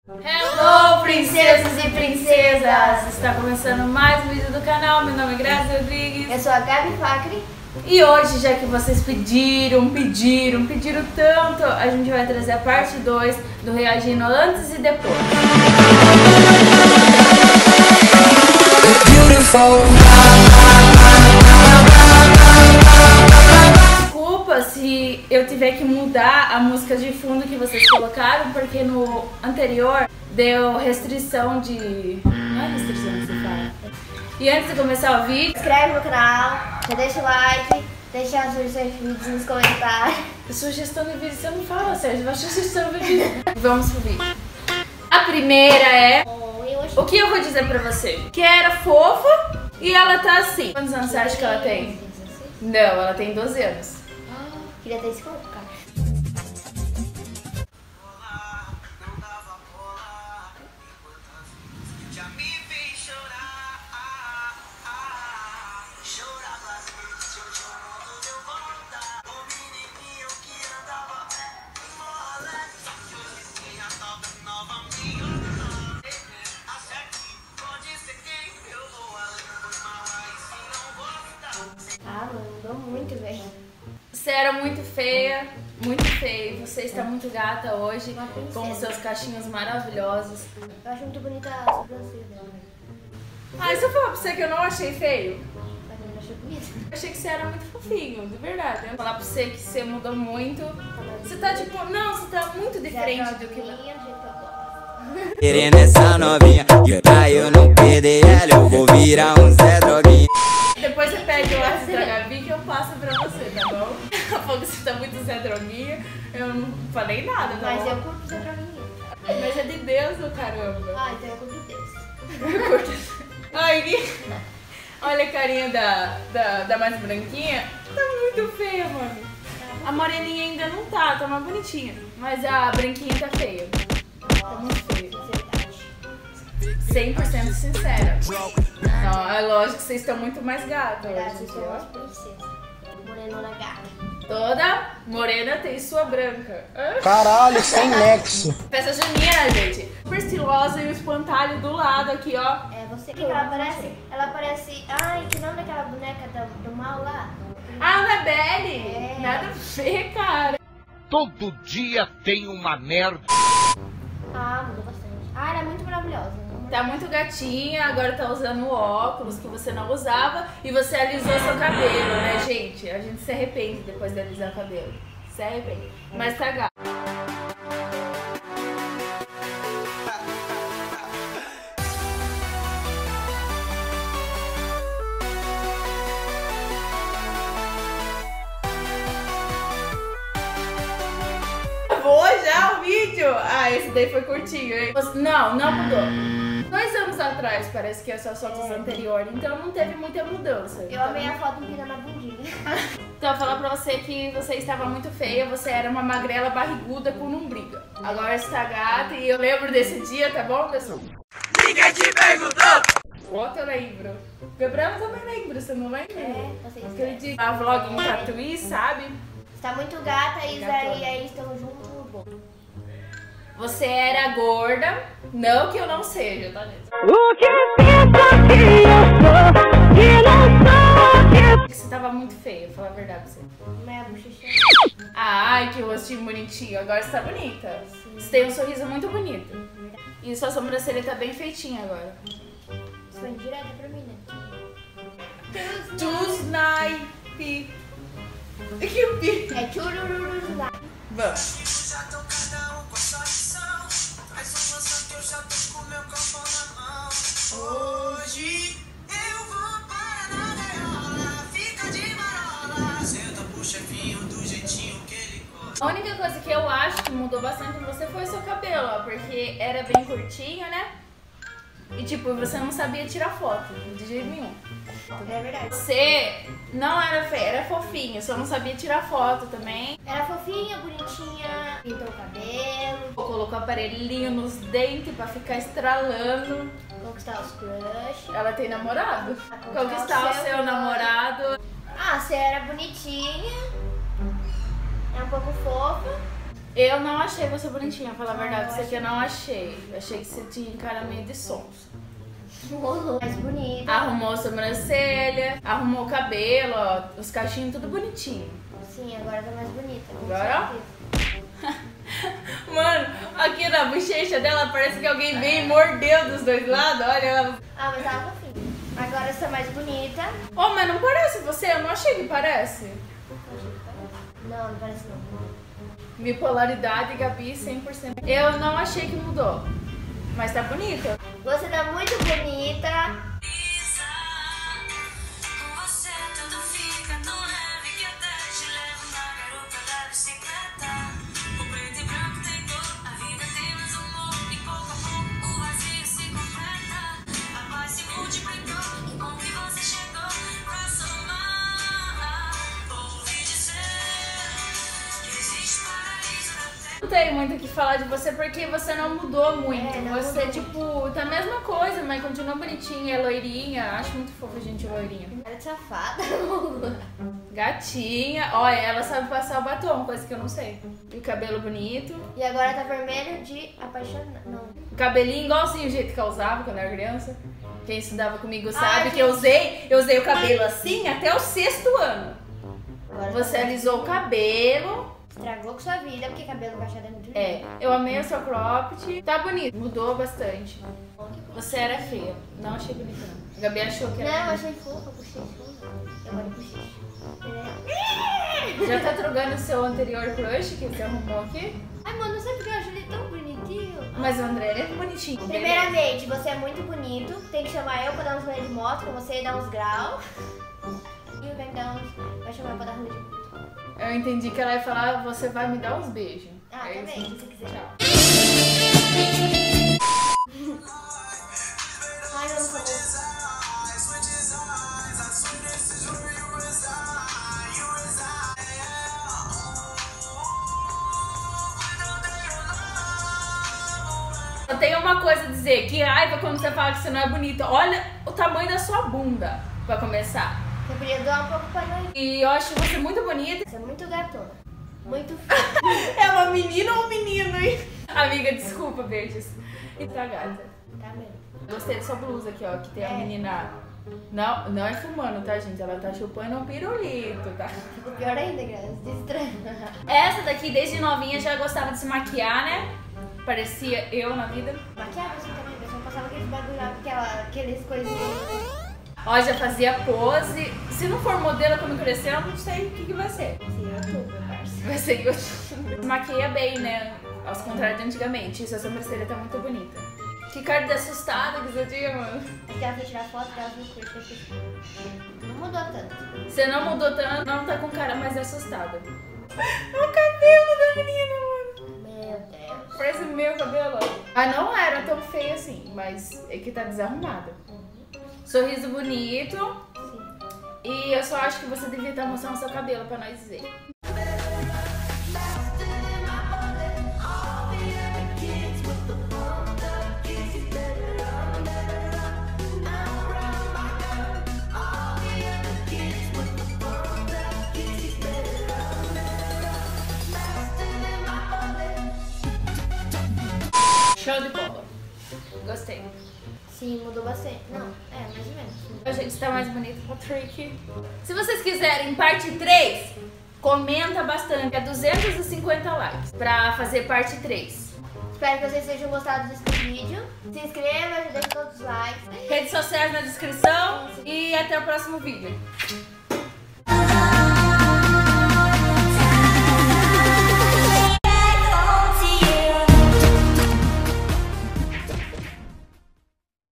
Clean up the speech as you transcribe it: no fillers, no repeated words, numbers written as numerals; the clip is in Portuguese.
Hello, princesas e princesas! Está começando mais um vídeo do canal. Meu nome é Grazi Rodrigues. Eu sou a Gabi Facri. E hoje, já que vocês pediram tanto, a gente vai trazer a parte 2 do reagindo antes e depois. Desculpa se eu tiver que mudar a música de fundo que vocês colocaram, porque no anterior deu restrição de... Não é restrição que se fala. E antes de começar o vídeo, Inscreve no canal, já deixa o like, deixa as sugestões de vídeos nos comentários. Sugestão de vídeo você não fala, Sérgio, vai sugestão de vídeo. Vamos pro vídeo. A primeira é... O que eu vou dizer pra você? Que era fofa e ela tá assim. Quantos anos você acha que ela tem? Não, ela tem 12 anos. Queria ter esse corpo, cara. Mudou muito, velho. Você era muito feia, muito feia. Você está muito gata hoje, com os seus cachinhos maravilhosos. Eu acho muito bonita a sobrancelha dela. Ah, e se eu falar pra você que eu não achei feio? Mas eu achei bonita. Eu achei que você era muito fofinho, de verdade. Eu vou falar pra você que você mudou muito. Você tá tipo, não, você tá muito diferente do que... Querendo essa novinha, que pra eu não perder ela, eu vou virar um Zé Droguinha. Depois você pede o WhatsApp da Gabi que eu passo pra você, tá bom? Daqui a pouco você tá muito Zé Droguinha, eu não falei nada, tá Mas bom? eu curto Zé Droguinha. Mas é de Deus, ô caramba. Ah, então eu curto Deus. Eu curto. Ai, olha a carinha da mais branquinha. Tá muito feia, mano. A moreninha ainda não tá mais bonitinha. Mas a branquinha tá feia. Tá muito feia. 100% sincera. Não, é lógico que vocês estão muito mais gatos hoje. Vocês são umas princesas. Morenona gata. Toda morena tem sua branca. Caralho, sem nexo. Festa junina, gente. Super estilosa e o espantalho do lado aqui, ó. É você que ela parece. Ela parece. Ai, que nome daquela boneca do mal lá? Ah, Annabelle! É. Nada a ver, cara. Todo dia tem uma merda. Ah, mudou bastante. Ah, ela é muito maravilhosa. Tá muito gatinha, agora tá usando óculos que você não usava e você alisou seu cabelo, né, gente? A gente se arrepende depois de alisar o cabelo. Se arrepende. Mas tá gato. Acabou já o vídeo? Ah, esse daí foi curtinho, hein? Não mudou. 2 anos atrás, parece que essas fotos anteriores, então não teve muita mudança. Eu amei a foto empinando na bundinha. Então eu vou falar pra você que você estava muito feia, você era uma magrela barriguda com lombriga. Agora você tá gata e eu lembro desse dia, tá bom, pessoal? Ninguém te perguntou! Outro eu lembro. Gabriela também lembra, você não lembra? Vocês Aquele dia, a vlog em Tatuí, sabe? Você tá muito gata e aí estamos juntos no bom. Você era gorda, não que eu não seja, tá, gente? O que pensa que eu sou, que não sou, que... Você tava muito feia, vou falar a verdade pra você. Minha bochecha. Ai, que rostinho bonitinho, agora você tá bonita. Você tem um sorriso muito bonito. E sua sobrancelha tá bem feitinha agora. Isso foi direto pra mim, né? Snipe. Que o pi. É churururu lá. Vamos. Hoje eu vou para na gaiola, fica de marola, senta pro chefinho do jeitinho que ele gosta. A única coisa que eu acho que mudou bastante em você foi o seu cabelo, ó, porque era bem curtinho, né? E tipo, você não sabia tirar foto, de jeito nenhum. É verdade. Você não era feia, era fofinha, só não sabia tirar foto também. Era fofinha, bonitinha, pintou o cabelo, Colocou aparelhinho nos dentes pra ficar estralando. conquistar os crush. Ela tem namorado? Conquistar o seu namorado. Ah, você era bonitinha, é um pouco fofa. Eu não achei você bonitinha, pra falar a verdade. Isso aqui eu não achei. Eu achei que você tinha cara meio de sons. Mais bonita. Arrumou a sobrancelha, arrumou o cabelo, ó, os cachinhos tudo bonitinho. Sim, agora tá mais bonita. com Agora? certeza. Mano, aqui na bochecha dela parece que alguém veio e mordeu dos dois lados, olha ela. Ah, mas ela tá fofinha. Agora está mais bonita. Oh, mas não parece você, eu não achei que parece. Não, não parece não. Bipolaridade, Gabi, 100%. Eu não achei que mudou, mas tá bonita. Você tá muito bonita. Com você tudo fica tão leve que até te levo na garupa da bicicleta. O preto e branco tem cor, a vida tem mais humor. E pouco a pouco o vazio se completa. A paz se multiplicou, que bom que você chegou pra somar. Ouvi dizer que existe paraíso na terra. Não tenho muito o que falar de você porque você não mudou muito. Não Você, mudou. tipo, tá a mesma coisa, mas continua bonitinha, é loirinha. Acho muito fofa a gente loirinha. Cara de safada. Gatinha. Olha, ela sabe passar o batom, coisa que eu não sei. E o cabelo bonito. E agora tá vermelho de apaixonar. Não. O cabelinho igualzinho o jeito que eu usava quando eu era criança. Quem estudava comigo sabe Ai, que eu usei o cabelo assim até o 6º ano. Agora Você tá alisou o cabelo. estragou com sua vida, porque cabelo cacheado é muito lindo. É, eu amei o seu cropped. Tá bonito, mudou bastante. Você era feia. Não achei bonita, não. A Gabi achou que Não, era eu achei fofa, puxei fofa. Eu gosto de bochecha. Já tá trocando o seu anterior crush que você arrumou aqui? Ai, mano, não sei porque eu acho ele tão bonitinho. Mas o André ele é bonitinho. Primeiramente, você é muito bonito. Tem que chamar eu pra dar uns rolês de moto, com você dar uns graus. E o Vendão vai chamar eu pra dar rolê de moto. Eu entendi que ela ia falar, você vai me dar uns beijos. Ah, É também, isso. se você quiser. Tchau. Ai, eu não sou boa. Eu tenho uma coisa a dizer, que raiva quando você fala que você não é bonita. Olha o tamanho da sua bunda, pra começar. Você podia doar um pouco pra nós. E eu acho você muito bonita. Você é muito gatona. Muito feia. É uma menina ou um menino, hein? Amiga, desculpa, beijos. E tá gata. Tá mesmo. Gostei da sua blusa aqui, ó, que tem a É. menina... Não, não é fumando, tá, gente? Ela tá chupando um pirulito, tá? Ficou pior ainda, Graça. De estranho. Essa daqui, desde novinha, já gostava de se maquiar, né? Parecia eu na vida. Maquiagem assim também. Eu só passava aqueles bagulho lá, aqueles coisinhas. Ó, já fazia pose. Se não for modelo quando crescer, eu não sei o que vai ser. Sim, eu tô, meu parceiro. Vai ser YouTube. Maquia bem, né? Aos contrários de antigamente. Isso, a sobrancelha tá muito bonita. Que cara de assustada que você tinha, mano. É que ela foi tirar foto dela no curso. Não mudou tanto. Você não mudou tanto, não tá com cara mais assustada. O cabelo da menina, mano. Meu Deus. Parece o meu cabelo. Ah, não era tão feio assim, mas é que tá desarrumada. Sorriso bonito. Sim. E eu só acho que você devia estar mostrando seu cabelo pra nós dizer. Show de bola. Gostei. Sim, mudou bastante. Não, mais ou menos. Eu achei que você tá mais bonita, Patrick. Se vocês quiserem parte 3, comenta bastante. É 250 likes pra fazer parte 3. Espero que vocês tenham gostado desse vídeo. Se inscreva, deixe todos os likes. Redes sociais na descrição e até o próximo vídeo.